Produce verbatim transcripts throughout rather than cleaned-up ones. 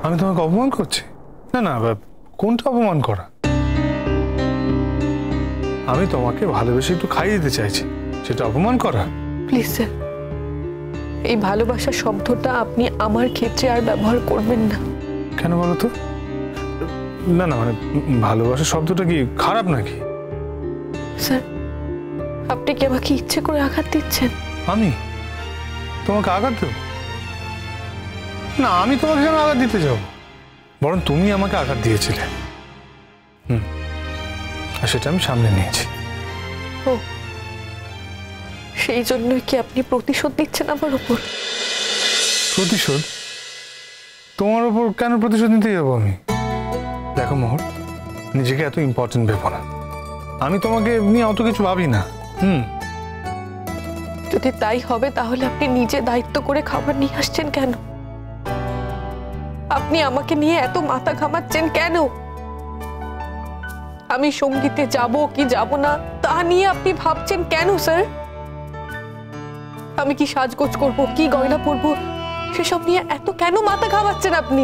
আমি তোমাকে অপমান করছি? না না, কোনটা অপমান করা? আমি তোমাকে ভালোবেসে একটু খাইয়ে দিতে চাইছি, সেটা অপমান করা? প্লিজ স্যার, এই ভালোবাসা শব্দটা আপনি আমার ক্ষেত্রে আর ব্যবহার করবেন না। কেন বলো তো? না না, মানে ভালোবাসা শব্দটা কি খারাপ নাকি? স্যার, আপনি কি আমাকে ইচ্ছে করে আঘাত দিচ্ছেন? আমি তোমাকে আঘাত দেব? না, আমি তোমাকে কেন আঘাত দিতে যাব? বরং তুমি আমাকে আঘাত দিয়েছিলে, হুম, আর সেটা আমি সামনে নিয়েছি। ও, সেই জন্যই কি আপনি প্রতিশোধ নিচ্ছেন আমার উপর? প্রতিশোধ? তোমার উপর কেন প্রতিশোধ নিতে যাবো আমি? দেখো মোহর, নিজেকে এত ইম্পর্টেন্ট ভেবো না। আমি তোমাকে নিয়ে অত কিছু ভাবি না। হুম, যদি তাই হবে তাহলে আপনি নিজে দায়িত্ব করে খাবার নিয়ে আসছেন কেন? আপনি আমাকে নিয়ে এত মাথা ঘামাচ্ছেন কেন? আমি সঙ্গীতে যাব কি যাব না তা নিয়ে আপনি ভাবছেন কেন স্যার? আমি কি সাজগোজ করব, কি গয়না পরবো, সেসব নিয়ে এত কেন মাথা ঘামাচ্ছেন আপনি?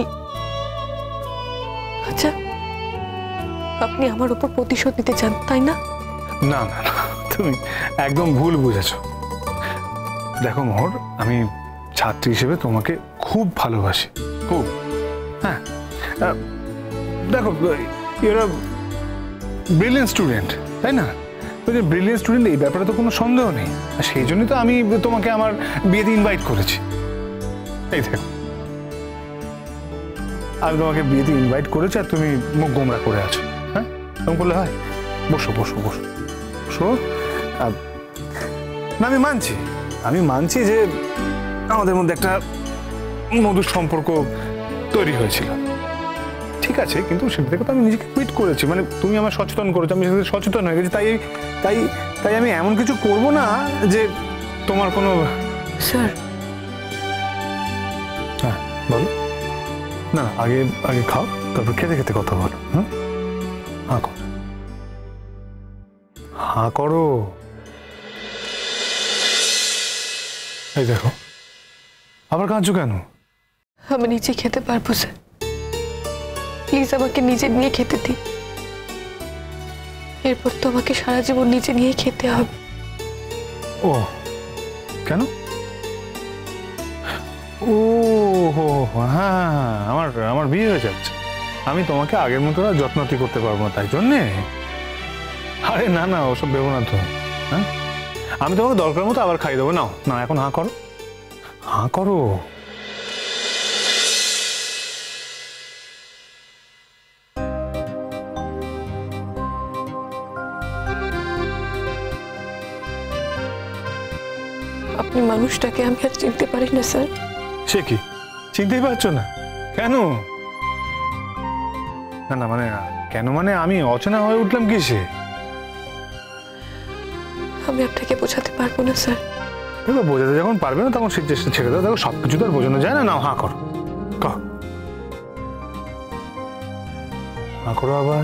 আচ্ছা, আপনি আমার উপর প্রতিশোধ নিতে চান, তাই না? না না না, তুমি একদম ভুল বুঝেছো। দেখো মোহর, আমি ছাত্রী হিসেবে তোমাকে খুব ভালোবাসি, খুব। হ্যাঁ, দেখো, ইউর আ ব্রিলিয়েন্ট স্টুডেন্ট, তাই না? ব্রিলিয়েন্ট স্টুডেন্ট, এই ব্যাপারে তো কোনো সন্দেহ নেই। আর সেই জন্যই তো আমি তোমাকে আমার বিয়েতে ইনভাইট করেছি। এই দেখো, আমি তোমাকে বিয়েতে ইনভাইট করেছি আর তুমি মুখ গোমরা করে আছো। হ্যাঁ, এরকম করলে হয়? বসো বসো বসো বসো। না, আমি মানছি, আমি মানছি যে আমাদের মধ্যে একটা মধুর সম্পর্ক তৈরি হয়েছিল, ঠিক আছে, কিন্তু সেটা থেকে তো আমি নিজেকে কুইট করেছি। মানে তুমি আমার সচেতন করেছো, আমি সেটা সচেতন হয়ে গেছি। তাই তাই তাই আমি এমন কিছু করব না যে তোমার কোনো। স্যার, হ্যাঁ বলো। না, আগে আগে খাও, তারপর খেতে খেতে কথা বলো। হ্যাঁ, হাঁ করো, হাঁ করো। এই দেখো, আবার কাঁদছো কেন? আমি নিজে খেতে পারবো স্যার, প্লিজ আমাকে নিজে নিয়ে খেতে দিন। এরপর তো আমাকে সারা জীবন নিজে নিয়ে খেতে হবে। ও কেন? ও হো, হ্যাঁ, আমার আমার বিয়ে হয়ে যাচ্ছে, আমি তোমাকে আগের মতো আর যত্নটি করতে পারবো না, তাই জন্যে? আরে না না, ওসব ভেবো না তো। হ্যাঁ, আমি তোমাকে দরকার মতো আবার খাইয়ে দেবো। নাও না, এখন হাঁ করো, হাঁ করো। আপনি মানুষটাকে আমি আর চিনতে পারি না স্যার। সে কি, চিনতেই পারছো না? কেন? না না, মানে কেন মানে আমি অচেনা হয়ে উঠলাম কিসে? আমি আপনাকে বোঝাতে পারবো না স্যার। দেখো, বোঝাতে যখন পারবে না তখন সে চেষ্টা ছেড়ে দাও। দেখো, সবকিছু তো আর বোঝানো যায় না। নাও হাঁ করো, কর, হাঁ করো আবার।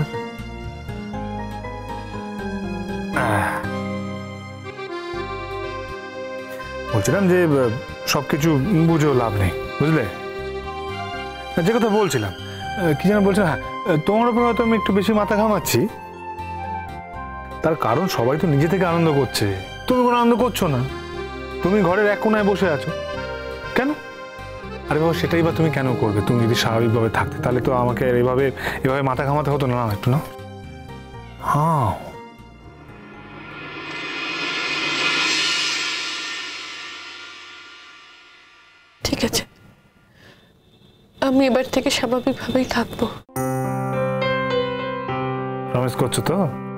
বলছিলাম যে সবকিছু বুঝেও লাভ নেই, বুঝলে? যে কথা বলছিলাম, কি যেন বলছিলাম, হ্যাঁ, তোমার উপর হয়তো আমি একটু বেশি মাথা ঘামাচ্ছি, তার কারণ সবাই তো নিজে থেকে আনন্দ করছে, তুমি কোনো আনন্দ করছো না। তুমি ঘরের এক কোনায় বসে আছো, কেন? আরে বাবা, সেটাই বা তুমি কেন করবে? তুমি যদি স্বাভাবিকভাবে থাকতে তাহলে তো আমাকে এভাবে এভাবে মাথা ঘামাতে হতো না। একটু না, হ্যাঁ, ঠিক আছে, আমি এবার থেকে স্বাভাবিকভাবেই থাকবো। প্রমিস করছো তো?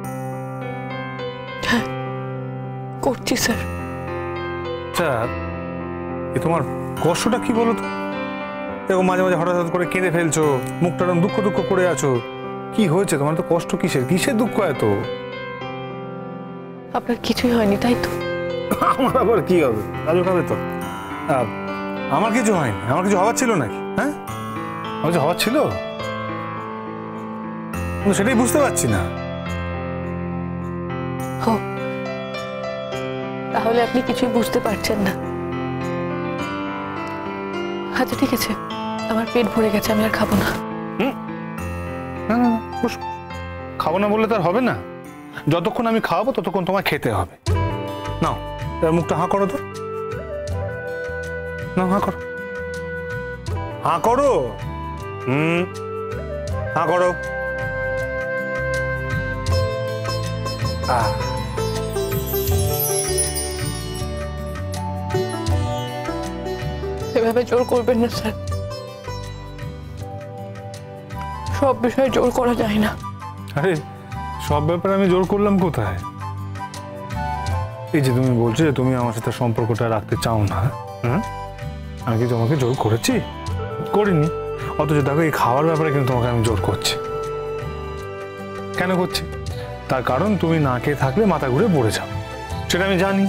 হ্যাঁ, করছি স্যার। আচ্ছা, এ তোমার কষ্টটা কি বলো তো? দেখো, মাঝে মাঝে হঠাৎ হঠাৎ করে কেঁদে ফেলছো, মুখটা এরকম দুঃখ দুঃখ করে আছো। কি হয়েছে তোমার? তো কষ্ট কিসের, কিসের দুঃখ এত? আপনার কিছুই হয়নি তাই তো? আমার আবার কি হবে? রাজুক হবে তো? আমার কিছু হয়নি। আমার কিছু হওয়ার ছিল নাকি? হ্যাঁ, আমার কিছু হওয়ার ছিল, সেটাই বুঝতে পারছি না। তাহলে আপনি কিছুই বুঝতে পারছেন না। আচ্ছা ঠিক আছে, আমার পেট ভরে গেছে, আমি আর খাবো না। না না বস, খাবো না বললে তো আর হবে না। যতক্ষণ আমি খাওয়াবো ততক্ষণ তোমায় খেতে হবে। নাও এবার মুখটা হাঁ করো তো, না হাঁ করো, হাঁ করো, হুম হাঁ করো। আহ এভাবে জোর করবেন না স্যার, সব বিষয়ে জোর করা যায় না। আরে সব ব্যাপারে আমি জোর করলাম কোথায়? এই যে তুমি বলছো যে তুমি আমার সাথে সম্পর্কটা রাখতে চাও না, হ্যাঁ আমি কি তোমাকে জোর করেছি? করিনি। অথচ দেখো এই খাওয়ার ব্যাপারে কিন্তু তোমাকে আমি জোর করছি। কেন করছি? তার কারণ তুমি না খেয়ে থাকলে মাথা ঘুরে পড়ে যাও, সেটা আমি জানি।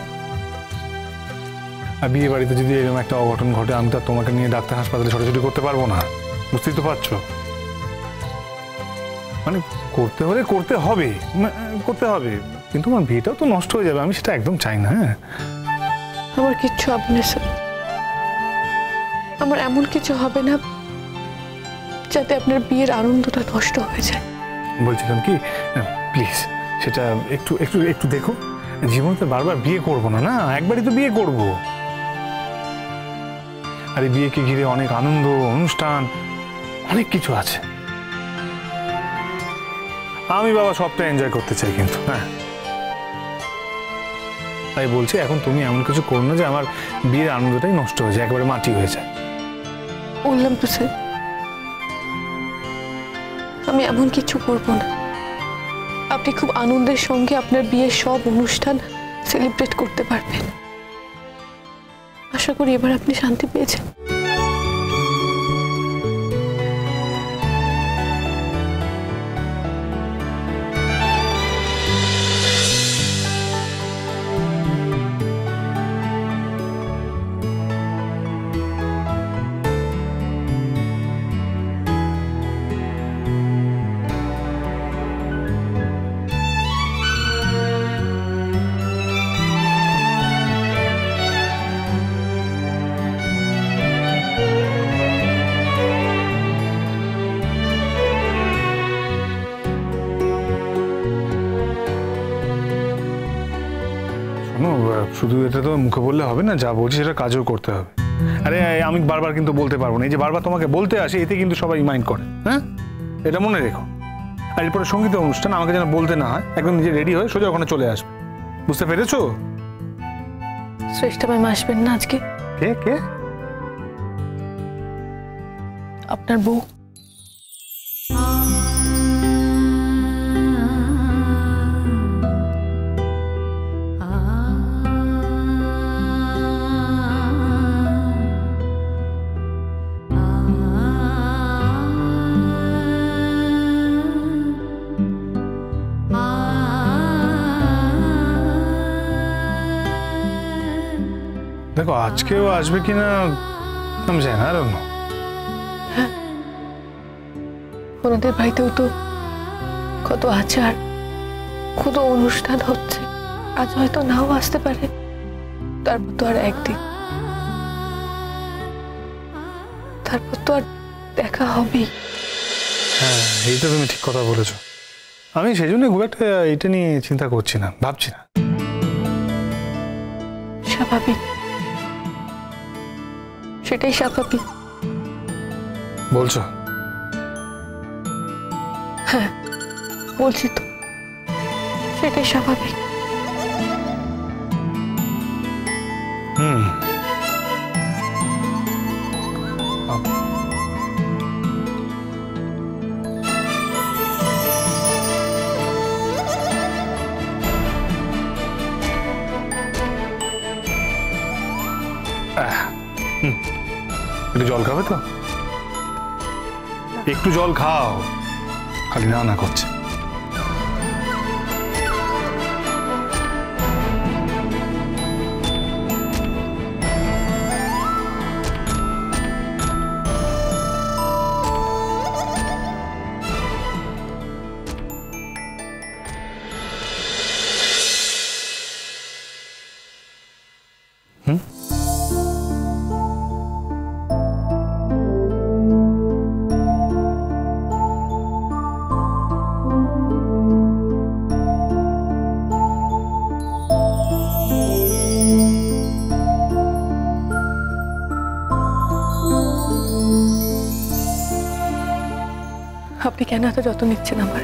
আর বিয়ে বাড়িতে যদি এরকম একটা অঘটন ঘটে, আমি তো তোমাকে নিয়ে ডাক্তার হাসপাতালে ছোটাছুটি করতে পারবো না, বুঝতেই তো পারছো। মানে করতে হলে করতে হবে, করতে হবে, কিন্তু আমার বিয়েটাও তো নষ্ট হয়ে যাবে, আমি সেটা একদম চাই না। হ্যাঁ আমার কিচ্ছু হবে না স্যার, আমার এমন কিছু হবে না যাতে আপনার বিয়ের আনন্দটা নষ্ট হয়ে যায়। বলছিলাম কি, প্লিজ সেটা একটু একটু একটু দেখো। জীবনে তো বারবার বিয়ে করবো না, না একবারই তো বিয়ে করব। আর এই বিয়েকে ঘিরে অনেক আনন্দ, অনুষ্ঠান, অনেক কিছু আছে। আমি বাবা সবটা এনজয় করতে চাই কিন্তু, হ্যাঁ তাই বলছি এখন তুমি এমন কিছু করো না যে আমার বিয়ের আনন্দটাই নষ্ট হয়ে যায়, একেবারে মাটি হয়ে যায়। বললাম তো স্যার, আমি এমন কিছু করব না। আপনি খুব আনন্দের সঙ্গে আপনার বিয়ের সব অনুষ্ঠান সেলিব্রেট করতে পারবেন। আশা করি এবার আপনি শান্তি পেয়েছেন। শুধু এটা তো মুখে বললে হবে না, যা বলছি সেটা কাজও করতে হবে। আরে আমি বারবার কিন্তু বলতে পারবো না, এই যে বারবার তোমাকে বলতে আসি এতে কিন্তু সবাই মাইন্ড করে, হ্যাঁ এটা মনে রেখো। আর এরপরে সঙ্গীতের অনুষ্ঠান আমাকে যেন বলতে না হয়, একদম নিজে রেডি হয়ে সোজা ওখানে চলে আসবে, বুঝতে পেরেছো? শ্রেষ্ঠা ম্যাম আসবেন না আজকে? কে কে? আপনার বউ। দেখো আজকেও আসবে কিনা আমি জানি না, আর অন্য ওনাদের বাড়িতেও তো কত আচার, কত অনুষ্ঠান হচ্ছে, আজ হয়তো নাও আসতে পারে, তারপর তো আর একদিন, তারপর তো আর দেখা হবেই। হ্যাঁ এইটা তুমি ঠিক কথা বলেছো। আমি সেই জন্য খুব একটা এটা নিয়ে চিন্তা করছি না, ভাবছি না। স্বাভাবিক, সেটাই স্বাভাবিক। বলছো? হ্যাঁ বলছি তো, সেটাই স্বাভাবিক। হুম একটু জল খাবে তো? একটু জল খাও, খালি না না করছে। হুম আপনি কেন এত যত্ন নিচ্ছেন আমার?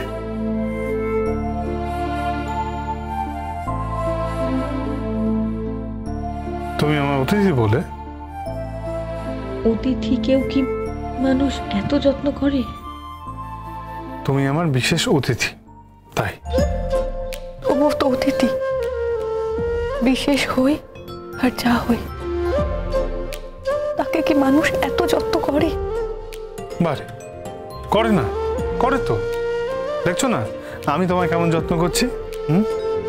তুমি আমার অতিথি বলে। অতিথিকেও কি মানুষ এত যত্ন করে? তুমি আমার বিশেষ অতিথি, তাই। ও তো অতিথি, বিশেষ হই আর যা হই, তাকে কি মানুষ এত যত্ন করে? বারে করে না, করে তো। দেখছো না আমি তোমায় কেমন যত্ন করছি। হুম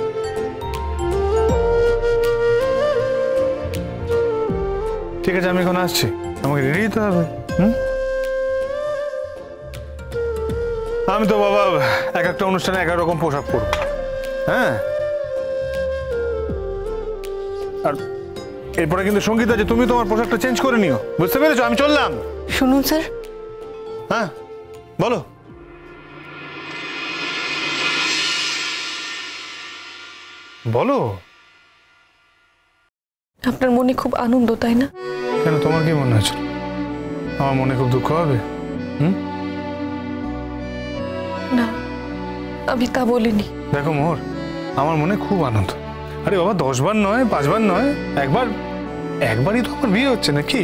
ঠিক আছে, আমি এখন আসছি, আমাকে রেডি দিতে হবে। হুম আমি তো বাবা এক একটা অনুষ্ঠানে এক এক রকম পোশাক পরব। হ্যাঁ, আর এরপরে কিন্তু সঙ্গীত আছে, তুমি তোমার পোশাকটা চেঞ্জ করে নিও, বুঝতে পেরেছো? আমি চললাম। শুনুন স্যার। হ্যাঁ বলো। বলো। আপনার মনে খুব আনন্দ, তাই না? কেন, তোমার কি মনে হচ্ছে আমার মনে খুব দুঃখ হবে? হুম না, আমি তা বলিনি। দেখো মোহর, আমার মনে খুব আনন্দ। আরে বাবা, দশ বার নয়, পাঁচবার নয়, একবার একবারই তো আমার বিয়ে হচ্ছে নাকি?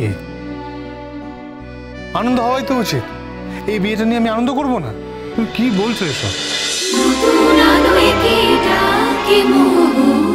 আনন্দ হওয়াই তো উচিত। এই বিয়েটা নিয়ে আমি আনন্দ করবো না? তুমি কি বলছো এসব?